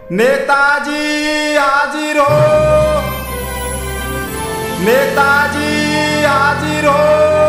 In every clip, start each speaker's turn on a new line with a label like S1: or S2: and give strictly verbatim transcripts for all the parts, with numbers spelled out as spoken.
S1: नेताजी हाजिर हो, नेताजी हाजिर हो,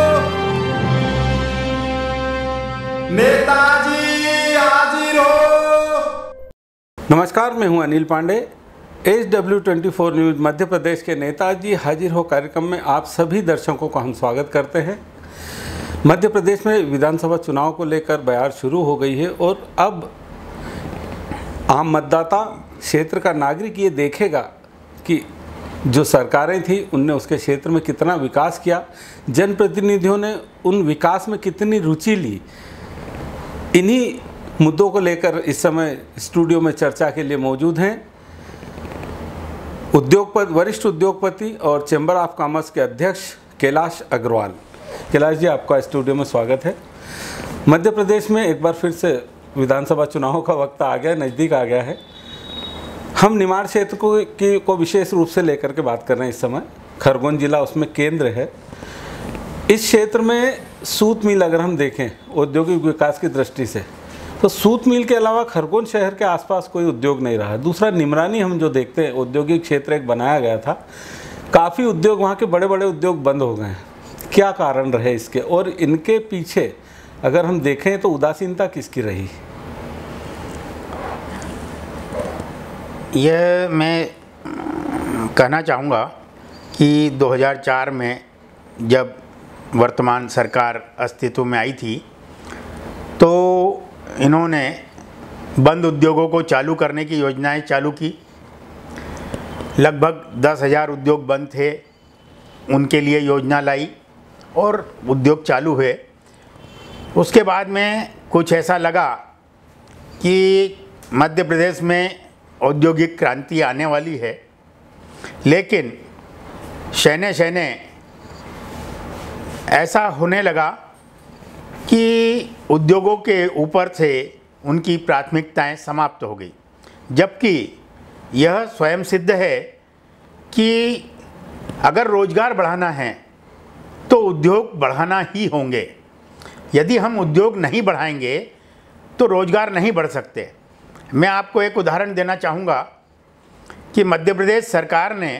S1: नेताजी हाजिर हो।
S2: नमस्कार, मैं हूं Anil Pandey. H W twenty four news Madhya Pradesh के नेताजी हाजिर हो कार्यक्रम में आप सभी दर्शकों का हम स्वागत करते हैं। मध्य प्रदेश में विधानसभा चुनाव को लेकर बयार शुरू हो गई है और अब आम मतदाता, क्षेत्र का नागरिक ये देखेगा कि जो सरकारें थी उनने उसके क्षेत्र में कितना विकास किया, जनप्रतिनिधियों ने उन विकास में कितनी रुचि ली। इन्हीं मुद्दों को लेकर इस समय स्टूडियो में चर्चा के लिए मौजूद हैं उद्योगपति, वरिष्ठ उद्योगपति और चैम्बर ऑफ कॉमर्स के अध्यक्ष कैलाश अग्रवाल। कैलाश जी, आपका स्टूडियो में स्वागत है। मध्य प्रदेश में एक बार फिर से विधानसभा चुनाव का वक्त आ गया, नज़दीक आ गया है। हम निमाड़ क्षेत्र को की को विशेष रूप से लेकर के बात कर रहे हैं। इस समय खरगोन जिला उसमें केंद्र है। इस क्षेत्र में सूत मिल अगर हम देखें औद्योगिक विकास की दृष्टि से, तो सूत मिल के अलावा खरगोन शहर के आसपास कोई उद्योग नहीं रहा। दूसरा, निमरानी हम जो देखते हैं, औद्योगिक क्षेत्र एक बनाया गया था, काफ़ी उद्योग, वहाँ के बड़े बड़े उद्योग बंद हो गए हैं। क्या कारण रहे इसके, और इनके पीछे अगर हम देखें तो उदासीनता किसकी रही?
S3: यह मैं कहना चाहूँगा कि दो हज़ार चार में जब वर्तमान सरकार अस्तित्व में आई थी तो इन्होंने बंद उद्योगों को चालू करने की योजनाएं चालू की। लगभग दस हज़ार उद्योग बंद थे, उनके लिए योजना लाई और उद्योग चालू हुए। उसके बाद में कुछ ऐसा लगा कि मध्य प्रदेश में औद्योगिक क्रांति आने वाली है, लेकिन शहने शहने ऐसा होने लगा कि उद्योगों के ऊपर से उनकी प्राथमिकताएं समाप्त हो गई। जबकि यह स्वयं सिद्ध है कि अगर रोजगार बढ़ाना है तो उद्योग बढ़ाना ही होंगे। यदि हम उद्योग नहीं बढ़ाएंगे तो रोजगार नहीं बढ़ सकते। मैं आपको एक उदाहरण देना चाहूँगा कि मध्य प्रदेश सरकार ने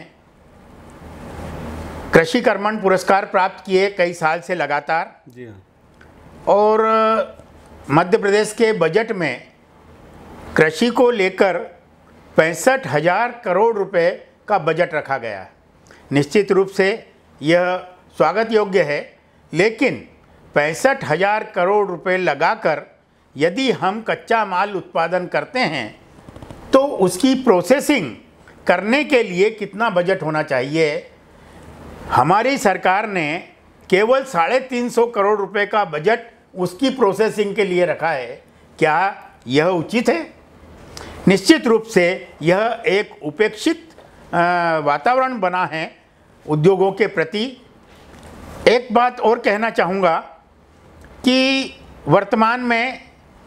S3: कृषि कर्मण पुरस्कार प्राप्त किए कई साल से लगातार।
S2: जी हाँ।
S3: और मध्य प्रदेश के बजट में कृषि को लेकर पैंसठ हजार करोड़ रुपए का बजट रखा गया है। निश्चित रूप से यह स्वागत योग्य है, लेकिन पैंसठ हजार करोड़ रुपए लगाकर यदि हम कच्चा माल उत्पादन करते हैं तो उसकी प्रोसेसिंग करने के लिए कितना बजट होना चाहिए? हमारी सरकार ने केवल साढ़े तीन सौ करोड़ रुपए का बजट उसकी प्रोसेसिंग के लिए रखा है। क्या यह उचित है? निश्चित रूप से यह एक उपेक्षित वातावरण बना है उद्योगों के प्रति। एक बात और कहना चाहूँगा कि वर्तमान में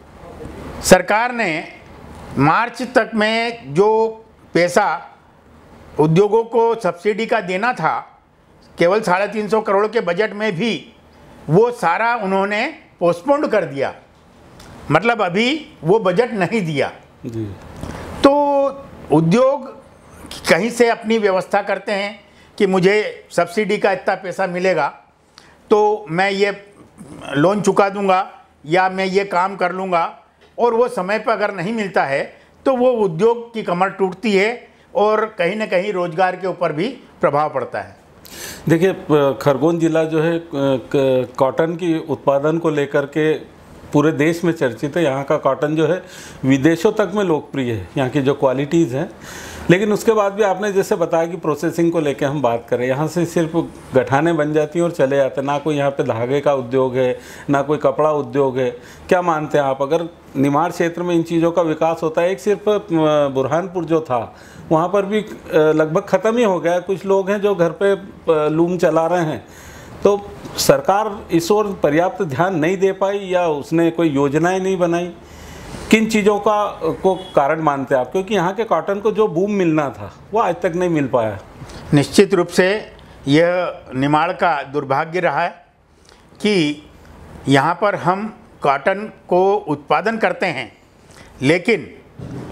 S3: सरकार ने मार्च तक में जो पैसा उद्योगों को सब्सिडी का देना था, केवल साढ़े तीन सौ करोड़ के बजट में भी वो सारा उन्होंने पोस्टपोन्ड कर दिया। मतलब अभी वो बजट नहीं दिया
S2: जी।
S3: तो उद्योग कहीं से अपनी व्यवस्था करते हैं कि मुझे सब्सिडी का इतना पैसा मिलेगा तो मैं ये लोन चुका दूंगा या मैं ये काम कर लूँगा, और वो समय पर अगर नहीं मिलता है तो वो उद्योग की कमर टूटती है और कहीं ना कहीं रोजगार के ऊपर भी प्रभाव पड़ता है।
S2: देखिए, खरगोन जिला जो है कॉटन की उत्पादन को लेकर के पूरे देश में चर्चित है। यहाँ का कॉटन जो है विदेशों तक में लोकप्रिय है, यहाँ की जो क्वालिटीज़ हैं। लेकिन उसके बाद भी आपने जैसे बताया कि प्रोसेसिंग को लेकर हम बात करें, यहाँ से सिर्फ गठाने बन जाती हैं और चले जाते हैं। ना कोई यहाँ पे धागे का उद्योग है, ना कोई कपड़ा उद्योग है। क्या मानते हैं आप, अगर निमाड़ क्षेत्र में इन चीज़ों का विकास होता है? एक सिर्फ बुरहानपुर जो था वहाँ पर भी लगभग ख़त्म ही हो गया। कुछ लोग हैं जो घर पे लूम चला रहे हैं। तो सरकार इस ओर पर्याप्त ध्यान नहीं दे पाई या उसने कोई योजनाएं नहीं बनाई? किन चीज़ों का को कारण मानते हैं आप? क्योंकि यहाँ के कॉटन को जो बूम मिलना था वो आज तक नहीं मिल पाया।
S3: निश्चित रूप से यह निमाड़ का दुर्भाग्य रहा है कि यहाँ पर हम कॉटन को उत्पादन करते हैं, लेकिन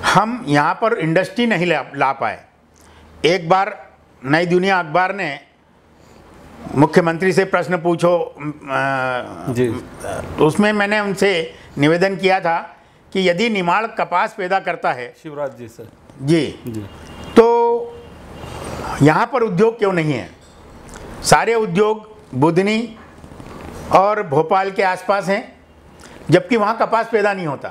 S3: हम यहाँ पर इंडस्ट्री नहीं ला, ला पाए। एक बार नई दुनिया अखबार ने मुख्यमंत्री से प्रश्न पूछो आ,
S2: जी,
S3: उसमें मैंने उनसे निवेदन किया था कि यदि निमाड़ कपास पैदा करता है,
S2: शिवराज जी सर,
S3: जी,
S2: जी,
S3: तो यहाँ पर उद्योग क्यों नहीं है? सारे उद्योग बुधनी और भोपाल के आसपास हैं, जबकि वहाँ कपास पैदा नहीं होता।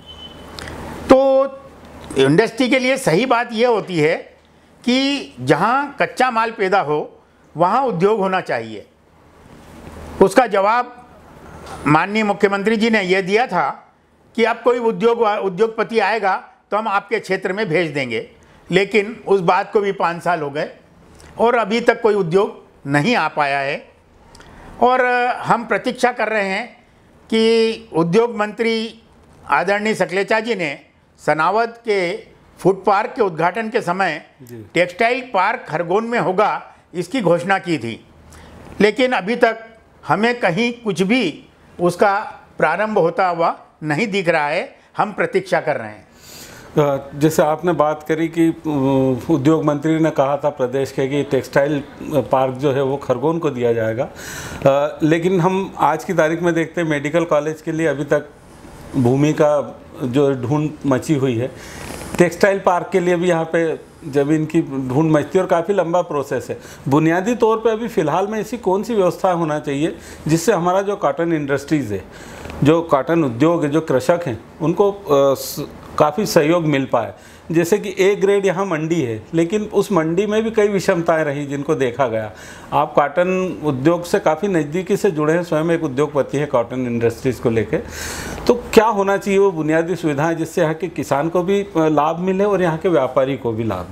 S3: तो इंडस्ट्री के लिए सही बात यह होती है कि जहाँ कच्चा माल पैदा हो वहाँ उद्योग होना चाहिए। उसका जवाब माननीय मुख्यमंत्री जी ने यह दिया था कि अब कोई उद्योग उद्योगपति आएगा तो हम आपके क्षेत्र में भेज देंगे, लेकिन उस बात को भी पाँच साल हो गए और अभी तक कोई उद्योग नहीं आ पाया है। और हम प्रतीक्षा कर रहे हैं कि उद्योग मंत्री आदरणीय सकलेचा जी ने सनावद के फूड पार्क के उद्घाटन के समय टेक्सटाइल पार्क खरगोन में होगा इसकी घोषणा की थी, लेकिन अभी तक हमें कहीं कुछ भी उसका प्रारंभ होता हुआ नहीं दिख रहा है। हम प्रतीक्षा कर रहे हैं।
S2: जैसे आपने बात करी कि उद्योग मंत्री ने कहा था प्रदेश के कि टेक्सटाइल पार्क जो है वो खरगोन को दिया जाएगा, लेकिन हम आज की तारीख में देखते हैं मेडिकल कॉलेज के लिए अभी तक भूमि का जो ढूंढ मची हुई है, टेक्सटाइल पार्क के लिए भी यहाँ पे ज़मीन की ढूंढ मचती है और काफ़ी लंबा प्रोसेस है। बुनियादी तौर पे अभी फ़िलहाल में ऐसी कौन सी व्यवस्था होना चाहिए जिससे हमारा जो कॉटन इंडस्ट्रीज़ है, जो कॉटन उद्योग है, जो कृषक हैं, उनको काफ़ी सहयोग मिल पाए? जैसे कि ए ग्रेड यहाँ मंडी है, लेकिन उस मंडी में भी कई विषमताएं रही जिनको देखा गया। आप कॉटन उद्योग से काफ़ी नज़दीकी से जुड़े हैं, स्वयं एक उद्योगपति है कॉटन इंडस्ट्रीज़ को लेके, तो क्या होना चाहिए वो बुनियादी सुविधाएं जिससे यहाँ के किसान को भी लाभ मिले और यहाँ के व्यापारी को भी लाभ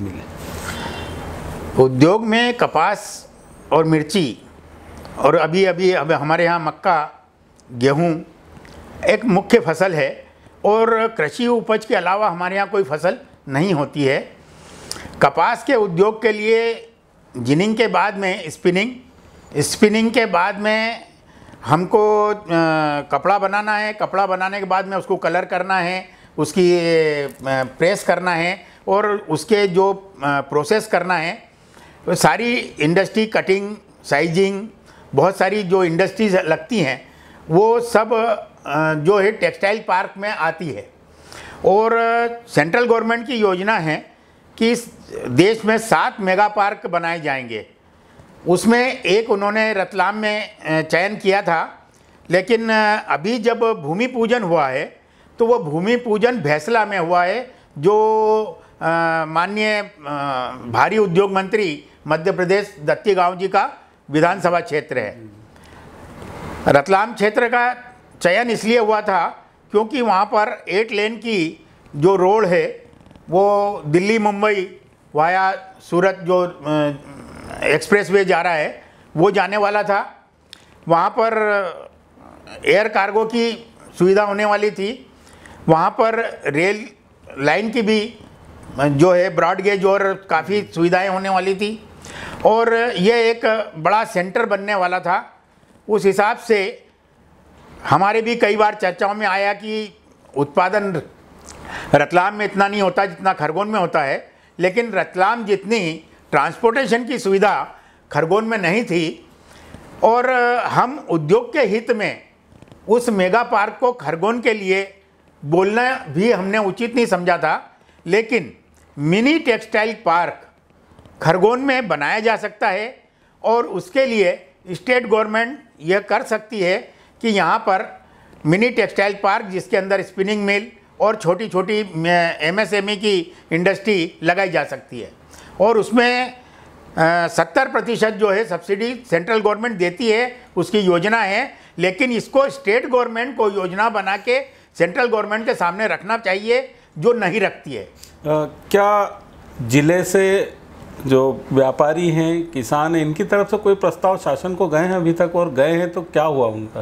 S2: मिले?
S3: उद्योग में कपास और मिर्ची और अभी अभी अब हमारे यहाँ मक्का, गेहूँ एक मुख्य फसल है और कृषि उपज के अलावा हमारे यहाँ कोई फसल नहीं होती है। कपास के उद्योग के लिए जिनिंग के बाद में स्पिनिंग, स्पिनिंग के बाद में हमको कपड़ा बनाना है, कपड़ा बनाने के बाद में उसको कलर करना है, उसकी प्रेस करना है और उसके जो प्रोसेस करना है, तो सारी इंडस्ट्री, कटिंग, साइजिंग, बहुत सारी जो इंडस्ट्रीज लगती हैं वो सब जो है टेक्सटाइल पार्क में आती है। और सेंट्रल गवर्नमेंट की योजना है कि इस देश में सात मेगा पार्क बनाए जाएंगे। उसमें एक उन्होंने रतलाम में चयन किया था, लेकिन अभी जब भूमि पूजन हुआ है तो वो भूमि पूजन भैसला में हुआ है, जो माननीय भारी उद्योग मंत्री मध्य प्रदेश दत्ती गांव जी का विधानसभा क्षेत्र है। रतलाम क्षेत्र का चयन इसलिए हुआ था क्योंकि वहाँ पर एट लेन की जो रोड है वो दिल्ली मुंबई वाया सूरत जो एक्सप्रेसवे जा रहा है वो जाने वाला था। वहाँ पर एयर कार्गो की सुविधा होने वाली थी, वहाँ पर रेल लाइन की भी जो है ब्रॉड गेज और काफ़ी सुविधाएं होने वाली थी और ये एक बड़ा सेंटर बनने वाला था। उस हिसाब से हमारे भी कई बार चर्चाओं में आया कि उत्पादन रतलाम में इतना नहीं होता जितना खरगोन में होता है, लेकिन रतलाम जितनी ट्रांसपोर्टेशन की सुविधा खरगोन में नहीं थी और हम उद्योग के हित में उस मेगा पार्क को खरगोन के लिए बोलना भी हमने उचित नहीं समझा था। लेकिन मिनी टेक्सटाइल पार्क खरगोन में बनाया जा सकता है और उसके लिए स्टेट गवर्नमेंट यह कर सकती है कि यहाँ पर मिनी टेक्सटाइल पार्क जिसके अंदर स्पिनिंग मिल और छोटी छोटी एमएसएमई की इंडस्ट्री लगाई जा सकती है और उसमें सत्तर प्रतिशत जो है सब्सिडी सेंट्रल गवर्नमेंट देती है, उसकी योजना है। लेकिन इसको स्टेट गवर्नमेंट को योजना बना के सेंट्रल गवर्नमेंट के सामने रखना चाहिए, जो नहीं रखती है।
S2: आ, क्या ज़िले से जो व्यापारी हैं, किसान हैं, इनकी तरफ से कोई प्रस्ताव शासन को गए हैं अभी तक, और गए हैं तो क्या हुआ उनका?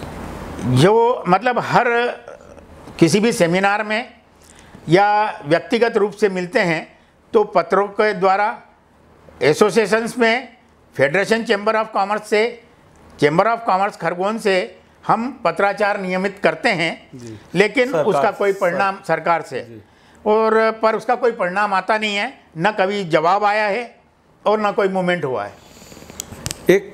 S3: जो मतलब हर किसी भी सेमिनार में या व्यक्तिगत रूप से मिलते हैं तो पत्रों के द्वारा, एसोसिएशंस में, फेडरेशन चैम्बर ऑफ कॉमर्स से, चैम्बर ऑफ कॉमर्स खरगोन से हम पत्राचार नियमित करते हैं, लेकिन उसका कोई परिणाम सरकार से और पर उसका कोई परिणाम आता नहीं है, न कभी जवाब आया है और न कोई मूवमेंट हुआ है।
S2: एक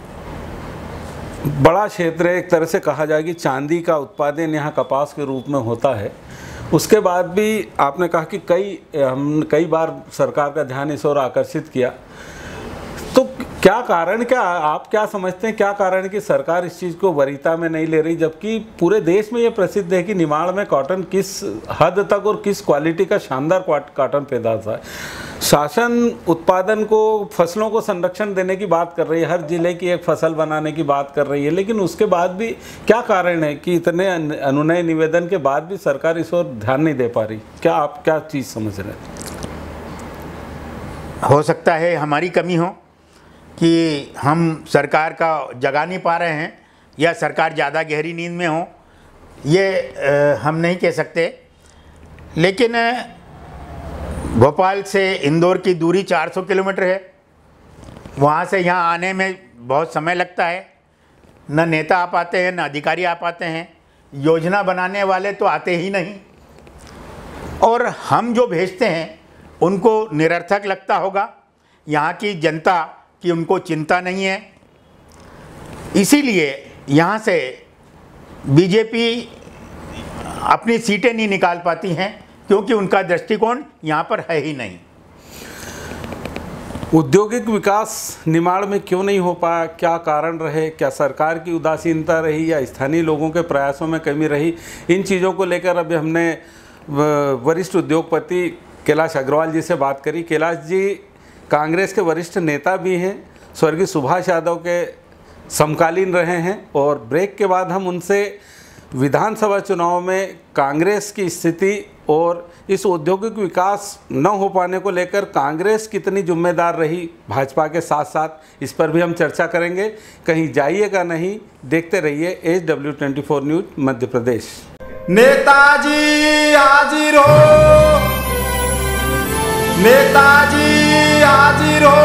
S2: बड़ा क्षेत्र है, एक तरह से कहा जाए कि चांदी का उत्पादन यहाँ कपास के रूप में होता है। उसके बाद भी आपने कहा कि कई हम कई बार सरकार का ध्यान इस ओर आकर्षित किया, तो क्या कारण, क्या आप क्या समझते हैं, क्या कारण है कि सरकार इस चीज़ को वरीयता में नहीं ले रही, जबकि पूरे देश में ये प्रसिद्ध है कि निमाड़ में कॉटन किस हद तक और किस क्वालिटी का शानदार कॉटन पैदा होता है। शासन उत्पादन को, फसलों को संरक्षण देने की बात कर रही है, हर जिले की एक फसल बनाने की बात कर रही है, लेकिन उसके बाद भी क्या कारण है कि इतने अनुनय निवेदन के बाद भी सरकार इस ओर ध्यान नहीं दे पा रही? क्या आप क्या चीज़ समझ रहे हैं?
S3: हो सकता है हमारी कमी हो कि हम सरकार का जगा नहीं पा रहे हैं, या सरकार ज़्यादा गहरी नींद में हो, ये आ, हम नहीं कह सकते। लेकिन भोपाल से इंदौर की दूरी चार सौ किलोमीटर है, वहाँ से यहाँ आने में बहुत समय लगता है, न नेता आ पाते हैं, न अधिकारी आ पाते हैं, योजना बनाने वाले तो आते ही नहीं, और हम जो भेजते हैं उनको निरर्थक लगता होगा। यहाँ की जनता की उनको चिंता नहीं है, इसीलिए यहाँ से बीजेपी अपनी सीटें नहीं निकाल पाती हैं, क्योंकि उनका दृष्टिकोण यहाँ पर है ही नहीं।
S2: औद्योगिक विकास निमाड़ में क्यों नहीं हो पाया? क्या कारण रहे? क्या सरकार की उदासीनता रही या स्थानीय लोगों के प्रयासों में कमी रही? इन चीज़ों को लेकर अभी हमने वरिष्ठ उद्योगपति कैलाश अग्रवाल जी से बात करी। कैलाश जी कांग्रेस के वरिष्ठ नेता भी हैं, स्वर्गीय सुभाष यादव के समकालीन रहे हैं, और ब्रेक के बाद हम उनसे विधानसभा चुनाव में कांग्रेस की स्थिति और इस औद्योगिक विकास न हो पाने को लेकर कांग्रेस कितनी जिम्मेदार रही भाजपा के साथ साथ, इस पर भी हम चर्चा करेंगे। कहीं जाइएगा नहीं, देखते रहिए H W twenty four news Madhya Pradesh.
S1: Netaji हाजिर हो, नेताजी हाजिर हो,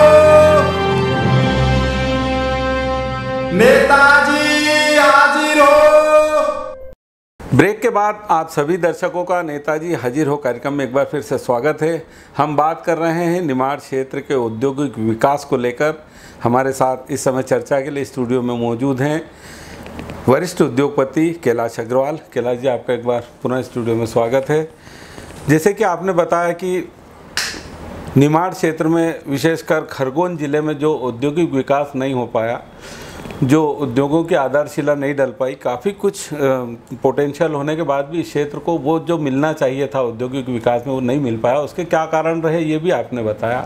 S1: नेताजी हाजिर हो।
S2: ब्रेक के बाद आप सभी दर्शकों का नेताजी हाजिर हो कार्यक्रम में एक बार फिर से स्वागत है। हम बात कर रहे हैं निमाड़ क्षेत्र के औद्योगिक विकास को लेकर। हमारे साथ इस समय चर्चा के लिए स्टूडियो में मौजूद हैं वरिष्ठ उद्योगपति कैलाश अग्रवाल। कैलाश जी, आपका एक बार पुनः स्टूडियो में स्वागत है। जैसे कि आपने बताया कि निमाड़ क्षेत्र में, विशेषकर खरगोन जिले में जो औद्योगिक विकास नहीं हो पाया, जो उद्योगों की आधारशिला नहीं डल पाई, काफ़ी कुछ पोटेंशियल होने के बाद भी इस क्षेत्र को वो जो मिलना चाहिए था औद्योगिक विकास में, वो नहीं मिल पाया। उसके क्या कारण रहे ये भी आपने बताया।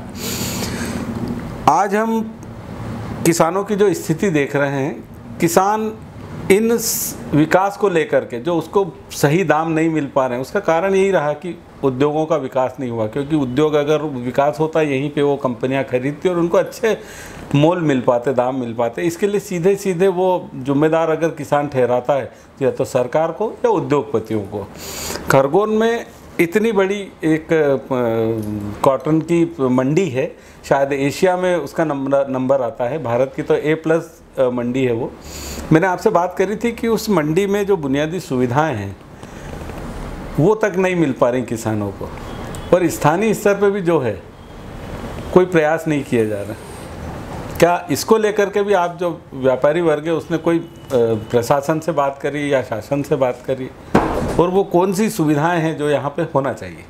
S2: आज हम किसानों की जो स्थिति देख रहे हैं, किसान इन विकास को लेकर के जो उसको सही दाम नहीं मिल पा रहे हैं, उसका कारण यही रहा कि उद्योगों का विकास नहीं हुआ। क्योंकि उद्योग अगर विकास होता, यहीं पे वो कंपनियां खरीदती और उनको अच्छे मोल मिल पाते, दाम मिल पाते। इसके लिए सीधे सीधे वो जिम्मेदार अगर किसान ठहराता है या तो सरकार को या उद्योगपतियों को। खरगोन में इतनी बड़ी एक कॉटन की मंडी है, शायद एशिया में उसका नंबर नंबर आता है, भारत की तो ए प्लस मंडी है वो। मैंने आपसे बात करी थी कि उस मंडी में जो बुनियादी सुविधाएं हैं वो तक नहीं मिल पा रही किसानों को, और स्थानीय स्तर पे भी जो है कोई प्रयास नहीं किया जा रहा। क्या इसको लेकर के भी आप जो व्यापारी वर्ग है उसने कोई प्रशासन से बात करी या शासन से बात करी, और वो कौन सी सुविधाएं हैं जो यहाँ पे होना चाहिए?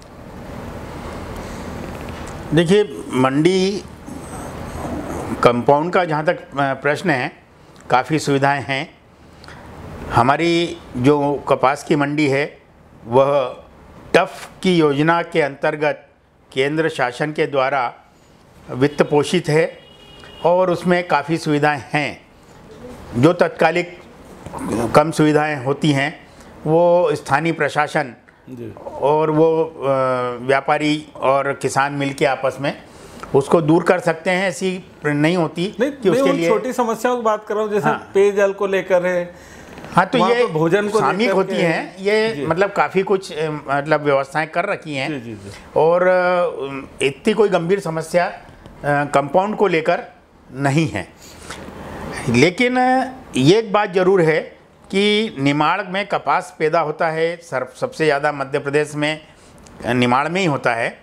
S3: देखिए, मंडी कंपाउंड का जहाँ तक प्रश्न है, काफ़ी सुविधाएं हैं। हमारी जो कपास की मंडी है वह टफ की योजना के अंतर्गत केंद्र शासन के द्वारा वित्त पोषित है, और उसमें काफ़ी सुविधाएं हैं। जो तत्कालिक कम सुविधाएं होती हैं वो स्थानीय प्रशासन और वो व्यापारी और किसान मिलके आपस में उसको दूर कर सकते हैं। ऐसी नहीं होती
S2: नहीं,
S3: कि उसके लिए
S2: छोटी समस्याओं की बात कर रहा हूँ, जैसे हाँ, पेयजल को लेकर है।
S3: हाँ, तो ये
S2: भोजन को
S3: सामयिक होती हैं, ये मतलब काफ़ी कुछ मतलब व्यवस्थाएं कर रखी हैं।
S2: जी, जी, जी।
S3: और इतनी कोई गंभीर समस्या कंपाउंड को लेकर नहीं है। लेकिन ये एक बात ज़रूर है कि निमाड़ में कपास पैदा होता है, सबसे ज़्यादा मध्य प्रदेश में निमाड़ में ही होता है।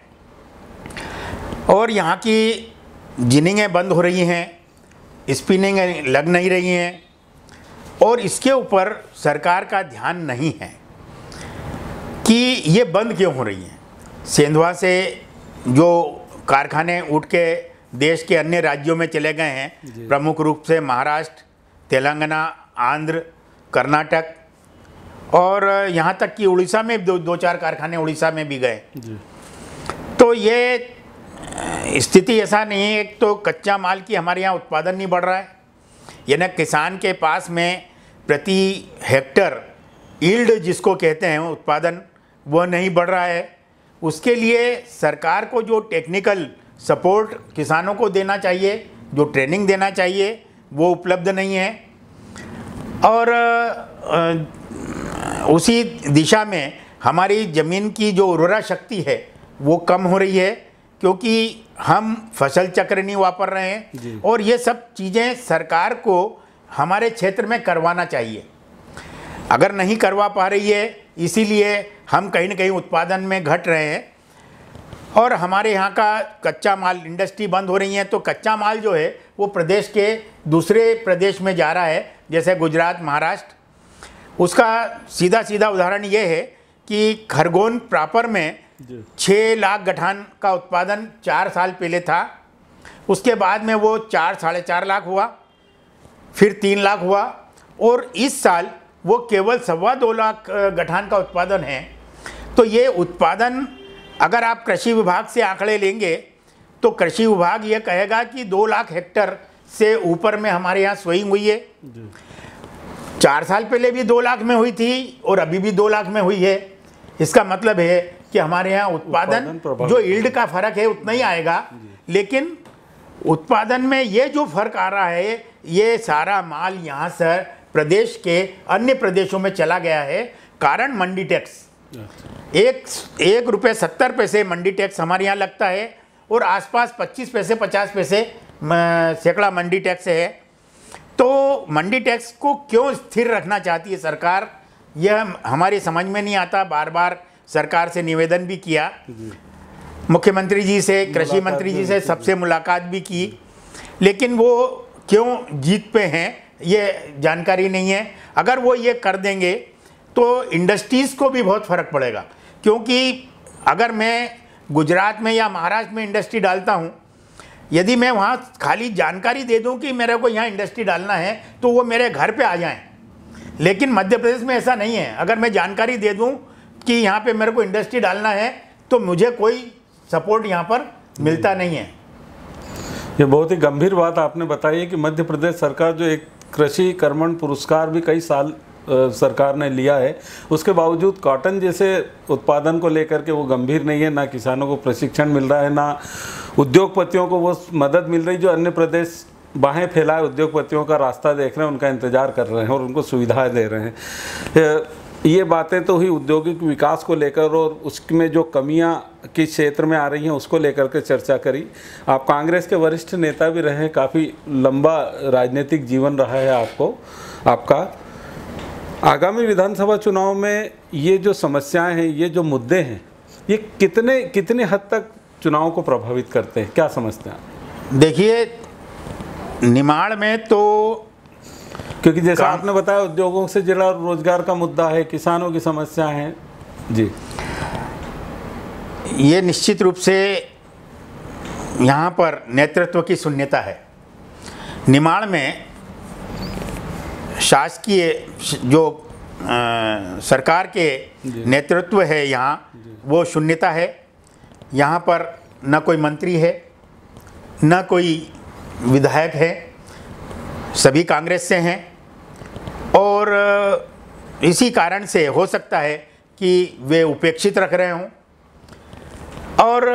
S3: और यहाँ की जिनिंगें बंद हो रही हैं, स्पिनिंग लग नहीं रही हैं, और इसके ऊपर सरकार का ध्यान नहीं है कि ये बंद क्यों हो रही हैं। सेंधवा से जो कारखाने उठ के देश के अन्य राज्यों में चले गए हैं, प्रमुख रूप से महाराष्ट्र, तेलंगाना, आंध्र, कर्नाटक, और यहाँ तक कि उड़ीसा में दो दो चार कारखाने उड़ीसा में भी गए। तो ये स्थिति ऐसा नहीं है, एक तो कच्चा माल की हमारे यहाँ उत्पादन नहीं बढ़ रहा है, यानी किसान के पास में प्रति हेक्टर यील्ड जिसको कहते हैं उत्पादन, वो नहीं बढ़ रहा है। उसके लिए सरकार को जो टेक्निकल सपोर्ट किसानों को देना चाहिए, जो ट्रेनिंग देना चाहिए, वो उपलब्ध नहीं है। और उसी दिशा में हमारी ज़मीन की जो उर्वरा शक्ति है वो कम हो रही है, क्योंकि हम फसल चक्र नहीं वापर रहे हैं। और ये सब चीज़ें सरकार को हमारे क्षेत्र में करवाना चाहिए, अगर नहीं करवा पा रही है, इसीलिए हम कहीं ना कहीं उत्पादन में घट रहे हैं। और हमारे यहाँ का कच्चा माल इंडस्ट्री बंद हो रही है, तो कच्चा माल जो है वो प्रदेश के दूसरे प्रदेश में जा रहा है, जैसे गुजरात, महाराष्ट्र। उसका सीधा सीधा उदाहरण ये है कि खरगोन प्रॉपर में छः लाख गठान का उत्पादन चार साल पहले था, उसके बाद में वो चार साढ़े चार लाख हुआ, फिर तीन लाख हुआ, और इस साल वो केवल सवा दो लाख गठान का उत्पादन है। तो ये उत्पादन अगर आप कृषि विभाग से आंकड़े लेंगे तो कृषि विभाग ये कहेगा कि दो लाख हेक्टर से ऊपर में हमारे यहाँ सोइंग हुई है। चार साल पहले भी दो लाख में हुई थी और अभी भी दो लाख में हुई है। इसका मतलब है कि हमारे यहाँ उत्पादन जो यील्ड का फर्क है उतना ही आएगा, लेकिन उत्पादन में ये जो फर्क आ रहा है, ये सारा माल यहाँ से प्रदेश के अन्य प्रदेशों में चला गया है। कारण मंडी टैक्स, एक एक रुपये सत्तर पैसे मंडी टैक्स हमारे यहाँ लगता है, और आसपास पच्चीस पैसे पचास पैसे सैकड़ा मंडी टैक्स है। तो मंडी टैक्स को क्यों स्थिर रखना चाहती है सरकार, यह हमारी समझ में नहीं आता। बार बार सरकार से निवेदन भी किया, मुख्यमंत्री जी से, कृषि मंत्री जी से सबसे मुलाकात भी की, लेकिन वो क्यों जीत पे हैं ये जानकारी नहीं है। अगर वो ये कर देंगे तो इंडस्ट्रीज़ को भी बहुत फ़र्क पड़ेगा, क्योंकि अगर मैं गुजरात में या महाराष्ट्र में इंडस्ट्री डालता हूँ, यदि मैं वहाँ खाली जानकारी दे दूँ कि मेरे को यहाँ इंडस्ट्री डालना है तो वो मेरे घर पे आ जाएं, लेकिन मध्य प्रदेश में ऐसा नहीं है। अगर मैं जानकारी दे दूँ कि यहाँ पे मेरे को इंडस्ट्री डालना है तो मुझे कोई सपोर्ट यहाँ पर मिलता नहीं है।
S2: ये बहुत ही गंभीर बात आपने बताई है कि मध्य प्रदेश सरकार जो एक कृषि कर्मण पुरस्कार भी कई साल सरकार ने लिया है, उसके बावजूद कॉटन जैसे उत्पादन को लेकर के वो गंभीर नहीं है। ना किसानों को प्रशिक्षण मिल रहा है, ना उद्योगपतियों को वो मदद मिल रही जो अन्य प्रदेश बाहें फैलाए उद्योगपतियों का रास्ता देख रहे हैं, उनका इंतजार कर रहे हैं और उनको सुविधाएं दे रहे हैं। ये बातें तो हुई औद्योगिक विकास को लेकर, और उसमें जो कमियां किस क्षेत्र में आ रही हैं उसको लेकर के चर्चा करी। आप कांग्रेस के वरिष्ठ नेता भी रहे, काफ़ी लंबा राजनीतिक जीवन रहा है आपको आपका। आगामी विधानसभा चुनाव में ये जो समस्याएं हैं, ये जो मुद्दे हैं, ये कितने कितने हद तक चुनाव को प्रभावित करते हैं, क्या समझते हैं?
S3: देखिए, निमाड़ में तो
S2: क्योंकि जैसा आपने बताया उद्योगों से जुड़ा रोजगार का मुद्दा है, किसानों की समस्या है जी,
S3: ये निश्चित रूप से यहाँ पर नेतृत्व की शून्यता है। निमाड़ में शासकीय जो आ, सरकार के नेतृत्व है यहाँ, वो शून्यता है। यहाँ पर न कोई मंत्री है, न कोई विधायक है, सभी कांग्रेस से हैं, और इसी कारण से हो सकता है कि वे उपेक्षित रख रहे हों। और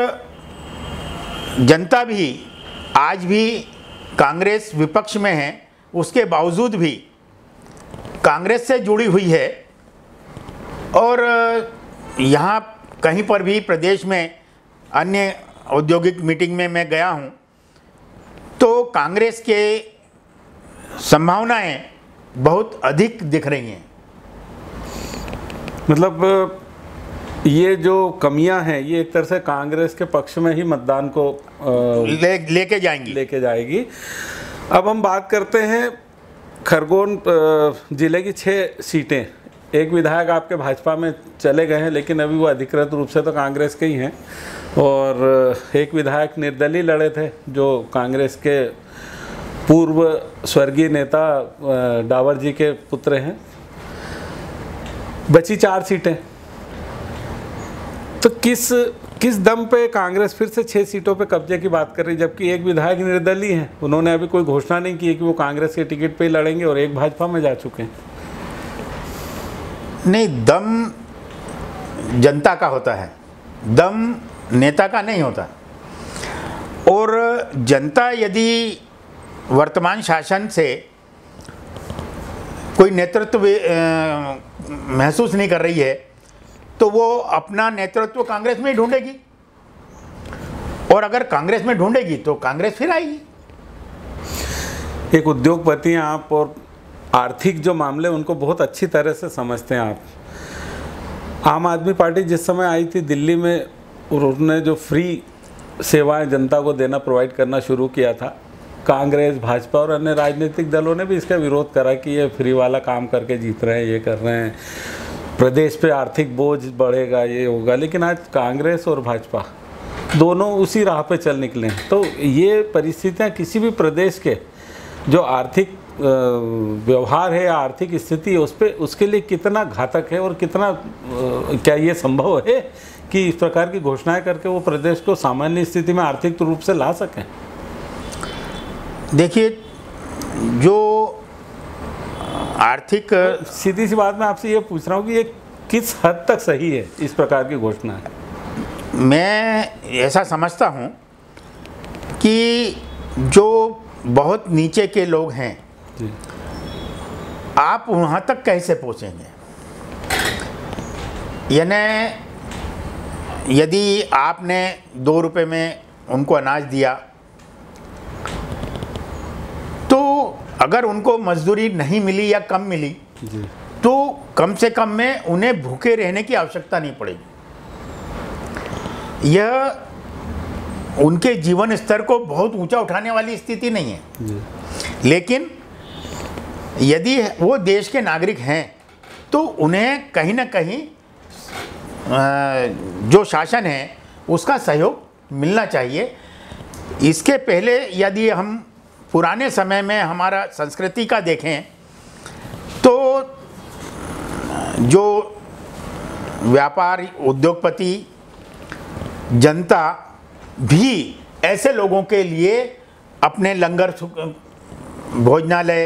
S3: जनता भी आज भी कांग्रेस विपक्ष में है, उसके बावजूद भी कांग्रेस से जुड़ी हुई है। और यहाँ कहीं पर भी प्रदेश में अन्य औद्योगिक मीटिंग में मैं गया हूँ तो कांग्रेस के संभावनाएं बहुत अधिक दिख रही हैं।
S2: मतलब ये जो कमियां हैं ये एक तरह से कांग्रेस के पक्ष में ही मतदान को
S3: ले लेके जाएंगी
S2: लेके जाएगी। अब हम बात करते हैं खरगोन जिले की छः सीटें। एक विधायक आपके भाजपा में चले गए हैं, लेकिन अभी वो अधिकृत रूप से तो कांग्रेस के ही हैं, और एक विधायक निर्दलीय लड़े थे जो कांग्रेस के पूर्व स्वर्गीय नेता डावर जी के पुत्र हैं। बची चार सीटें, तो किस किस दम पे कांग्रेस फिर से छह सीटों पे कब्जे की बात कर रही, जबकि एक विधायक निर्दलीय हैं, उन्होंने अभी कोई घोषणा नहीं की है कि वो कांग्रेस के टिकट पे ही लड़ेंगे, और एक भाजपा में जा चुके हैं।
S3: नहीं, दम जनता का होता है, दम नेता का नहीं होता। और जनता यदि वर्तमान शासन से कोई नेतृत्व महसूस नहीं कर रही है तो वो अपना नेतृत्व कांग्रेस में ही ढूंढेगी, और अगर कांग्रेस में ढूंढेगी तो कांग्रेस फिर आएगी।
S2: एक उद्योगपति हैं आप, और आर्थिक जो मामले उनको बहुत अच्छी तरह से समझते हैं आप। आम आदमी पार्टी जिस समय आई थी दिल्ली में, और उन्होंने जो फ्री सेवाएं जनता को देना प्रोवाइड करना शुरू किया था, कांग्रेस, भाजपा और अन्य राजनीतिक दलों ने भी इसका विरोध करा कि ये फ्री वाला काम करके जीत रहे हैं, ये कर रहे हैं, प्रदेश पे आर्थिक बोझ बढ़ेगा, ये होगा। लेकिन आज कांग्रेस और भाजपा दोनों उसी राह पे चल निकले हैं। तो ये परिस्थितियाँ किसी भी प्रदेश के जो आर्थिक व्यवहार है या आर्थिक स्थिति है उस पर, उसके लिए कितना घातक है, और कितना क्या ये संभव है कि इस प्रकार की घोषणाएं करके वो प्रदेश को सामान्य स्थिति में आर्थिक रूप से ला सकें।
S3: देखिए, जो आर्थिक,
S2: सीधी सी बात मैं आपसे ये पूछ रहा हूँ कि ये किस हद तक सही है इस प्रकार की घोषणा है?
S3: मैं ऐसा समझता हूँ कि जो बहुत नीचे के लोग हैं
S2: जी।
S3: आप वहाँ तक कैसे पहुँचेंगे? यानी यदि आपने दो रुपये में उनको अनाज दिया, तो अगर उनको मजदूरी नहीं मिली या कम मिली
S2: जी।
S3: तो कम से कम में उन्हें भूखे रहने की आवश्यकता नहीं पड़ेगी। यह उनके जीवन स्तर को बहुत ऊंचा उठाने वाली स्थिति नहीं है
S2: जी।
S3: लेकिन यदि वो देश के नागरिक हैं तो उन्हें कहीं ना कहीं जो शासन है उसका सहयोग मिलना चाहिए। इसके पहले यदि हम पुराने समय में हमारा संस्कृति का देखें तो जो व्यापार, उद्योगपति, जनता भी ऐसे लोगों के लिए अपने लंगर, भोजनालय,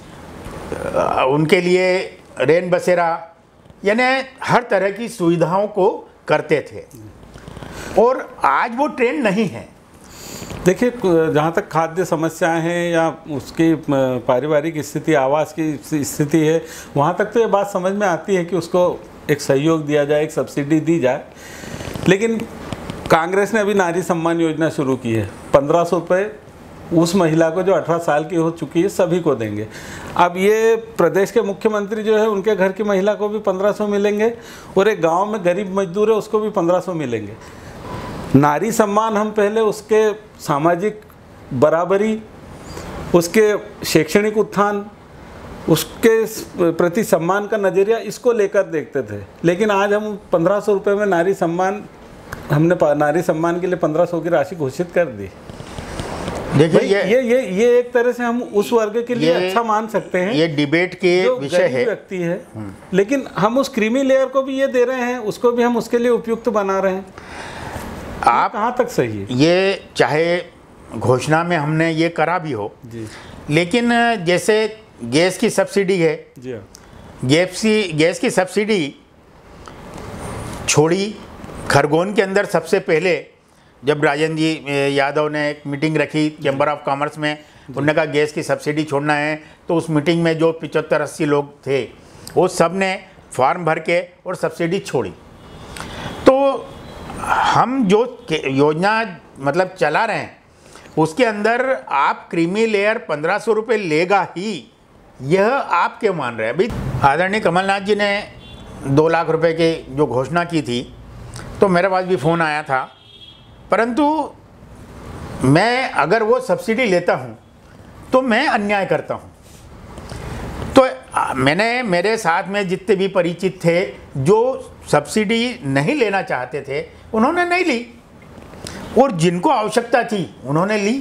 S3: उनके लिए रेन बसेरा, यानी हर तरह की सुविधाओं को करते थे, और आज वो ट्रेंड नहीं है।
S2: देखिए, जहाँ तक खाद्य समस्याएं हैं या उसकी पारिवारिक स्थिति, आवास की स्थिति है, वहाँ तक तो ये बात समझ में आती है कि उसको एक सहयोग दिया जाए, एक सब्सिडी दी जाए। लेकिन कांग्रेस ने अभी नारी सम्मान योजना शुरू की है, पंद्रह सौ रुपये उस महिला को जो अठारह साल की हो चुकी है सभी को देंगे। अब ये प्रदेश के मुख्यमंत्री जो है उनके घर की महिला को भी पंद्रह सौ मिलेंगे, और एक गांव में गरीब मजदूर है उसको भी पंद्रह सौ मिलेंगे। नारी सम्मान हम पहले उसके सामाजिक बराबरी, उसके शैक्षणिक उत्थान, उसके प्रति सम्मान का नज़रिया, इसको लेकर देखते थे। लेकिन आज हम पंद्रह सौ रुपये में नारी सम्मान, हमने नारी सम्मान के लिए पंद्रह सौ की राशि घोषित कर दी।
S3: देखिए, ये
S2: ये ये ये एक तरह से हम उस वर्ग के लिए अच्छा मान सकते हैं,
S3: ये डिबेट के विषय है,
S2: व्यक्ति है, लेकिन हम उस क्रीमी लेयर को भी ये दे रहे हैं, उसको भी हम उसके लिए उपयुक्त बना रहे हैं। आप कहाँ तक सही है?
S3: ये चाहे घोषणा में हमने ये करा भी हो
S2: जी,
S3: लेकिन जैसे गैस की सब्सिडी है
S2: जी,
S3: गैस की गैस की सब्सिडी छोड़ी। खरगोन के अंदर सबसे पहले जब राजेंद्र जी यादव ने एक मीटिंग रखी चैम्बर ऑफ कॉमर्स में, उन्होंने कहा गैस की सब्सिडी छोड़ना है, तो उस मीटिंग में जो पचहत्तर अस्सी लोग थे वो सब ने फॉर्म भर के और सब्सिडी छोड़ी। तो हम जो योजना मतलब चला रहे हैं उसके अंदर आप क्रीमी लेयर पंद्रह सौ रुपये लेगा ही, यह आप क्यों मान रहे हैं? अभी आदरणीय कमलनाथ जी ने दो लाख रुपए की जो घोषणा की थी तो मेरे पास भी फ़ोन आया था, परंतु मैं अगर वो सब्सिडी लेता हूँ तो मैं अन्याय करता हूँ। तो मैंने, मेरे साथ में जितने भी परिचित थे जो सब्सिडी नहीं लेना चाहते थे, उन्होंने नहीं ली, और जिनको आवश्यकता थी उन्होंने ली।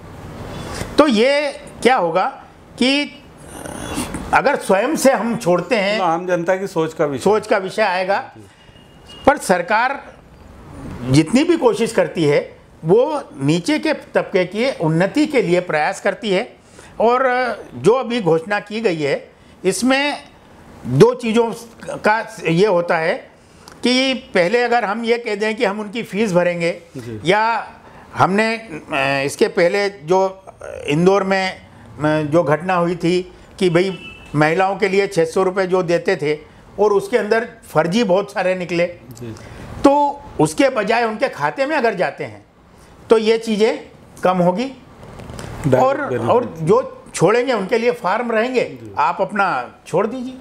S3: तो ये क्या होगा कि अगर स्वयं से हम छोड़ते हैं,
S2: आम जनता की सोच का विषय
S3: सोच का विषय आएगा। पर सरकार जितनी भी कोशिश करती है वो नीचे के तबके की उन्नति के लिए प्रयास करती है। और जो अभी घोषणा की गई है इसमें दो चीज़ों का ये होता है कि पहले अगर हम ये कह दें कि हम उनकी फ़ीस भरेंगे, या हमने इसके पहले जो इंदौर में जो घटना हुई थी कि भाई महिलाओं के लिए छः सौ रुपये जो देते थे और उसके अंदर फर्जी बहुत सारे निकले, तो उसके बजाय उनके खाते में अगर जाते हैं तो ये चीज़ें कम होगी। और और जो छोड़ेंगे उनके लिए फार्म रहेंगे, आप अपना छोड़ दीजिए।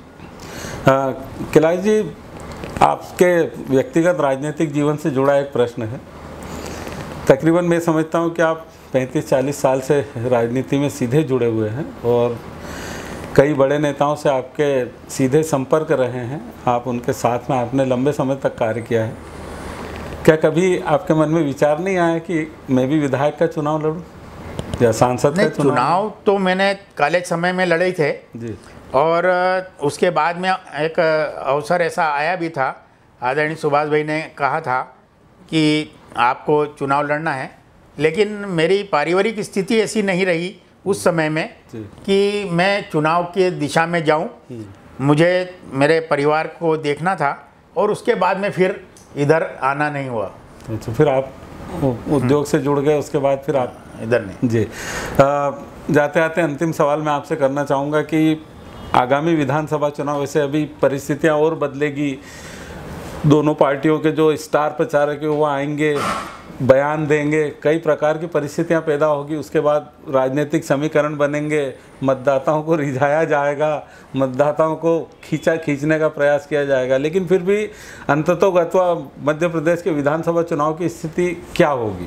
S2: कैलाश जी, आपके व्यक्तिगत राजनीतिक जीवन से जुड़ा एक प्रश्न है। तकरीबन मैं समझता हूँ कि आप पैंतीस चालीस साल से राजनीति में सीधे जुड़े हुए हैं और कई बड़े नेताओं से आपके सीधे संपर्क रहे हैं। आप उनके साथ में आपने लंबे समय तक कार्य किया है। क्या कभी आपके मन में विचार नहीं आया कि मैं भी विधायक का चुनाव लड़ूं या सांसद का चुनाव?
S3: चुनाव तो मैंने कॉलेज समय में लड़े थे
S2: जी,
S3: और उसके बाद में एक अवसर ऐसा आया भी था, आदरणीय सुभाष भाई ने कहा था कि आपको चुनाव लड़ना है, लेकिन मेरी पारिवारिक स्थिति ऐसी नहीं रही उस समय में कि मैं चुनाव की दिशा में जाऊं। मुझे मेरे परिवार को देखना था और उसके बाद में फिर इधर आना नहीं हुआ।
S2: अच्छा, फिर आप उद्योग से जुड़ गए, उसके बाद फिर आप
S3: इधर नहीं।
S2: जी, आ, जाते आते अंतिम सवाल मैं आपसे करना चाहूँगा कि आगामी विधानसभा चुनाव, वैसे अभी परिस्थितियाँ और बदलेगी, दोनों पार्टियों के जो स्टार प्रचारक है वो आएंगे, बयान देंगे, कई प्रकार की परिस्थितियां पैदा होगी, उसके बाद राजनीतिक समीकरण बनेंगे, मतदाताओं को रिझाया जाएगा, मतदाताओं को खींचा खींचने का प्रयास किया जाएगा, लेकिन फिर भी अंततोगत्वा मध्य प्रदेश के विधानसभा चुनाव की स्थिति क्या होगी?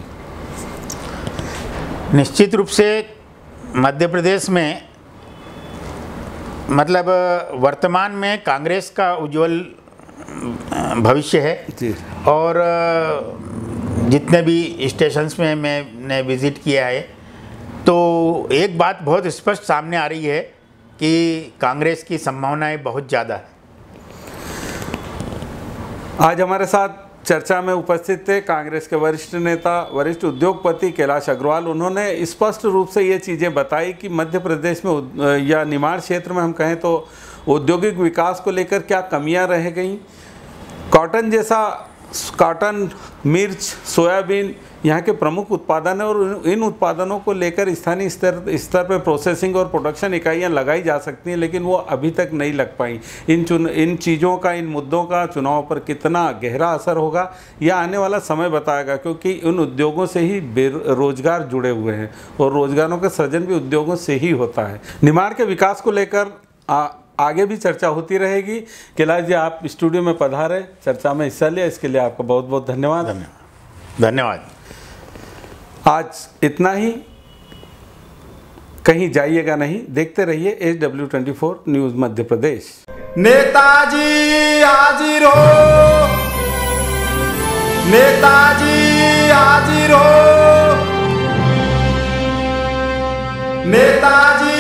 S3: निश्चित रूप से मध्य प्रदेश में, मतलब वर्तमान में कांग्रेस का उज्जवल भविष्य है
S2: जी।
S3: और जितने भी स्टेशंस में मैंने विज़िट किया है तो एक बात बहुत स्पष्ट सामने आ रही है कि कांग्रेस की संभावनाएं बहुत ज़्यादा है।
S2: आज हमारे साथ चर्चा में उपस्थित थे कांग्रेस के वरिष्ठ नेता, वरिष्ठ उद्योगपति कैलाश अग्रवाल। उन्होंने स्पष्ट रूप से ये चीज़ें बताई कि मध्य प्रदेश में या निमाड़ क्षेत्र में हम कहें तो औद्योगिक विकास को लेकर क्या कमियां रह गई। कॉटन जैसा, कॉटन, मिर्च, सोयाबीन यहाँ के प्रमुख उत्पादन है और इन उत्पादनों को लेकर स्थानीय स्तर स्तर पर प्रोसेसिंग और प्रोडक्शन इकाइयाँ लगाई जा सकती हैं, लेकिन वो अभी तक नहीं लग पाई। इन चुन इन चीज़ों का, इन मुद्दों का चुनाव पर कितना गहरा असर होगा यह आने वाला समय बताएगा, क्योंकि उन उद्योगों से ही बेरोजगार जुड़े हुए हैं और रोजगारों का सृजन भी उद्योगों से ही होता है। निमाड़ के विकास को लेकर आ, आगे भी चर्चा होती रहेगी। कैलाश जी, आप स्टूडियो में पधारे, चर्चा में हिस्सा लिया, इसके लिए आपका बहुत बहुत धन्यवाद।
S3: धन्यवाद धन्यवाद।
S2: आज इतना ही, कहीं जाइएगा नहीं, देखते रहिए H W twenty four news Madhya Pradesh.
S1: Netaji हाजिर हो, नेताजी हाजिर हो, नेताजी